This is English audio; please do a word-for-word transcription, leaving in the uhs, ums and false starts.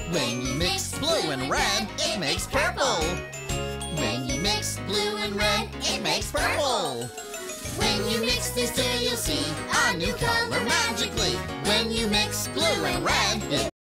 When you mix blue and red, it makes purple. When you mix blue and red, it makes purple. When you mix these two, you'll see a new color magically. When you mix blue and red, it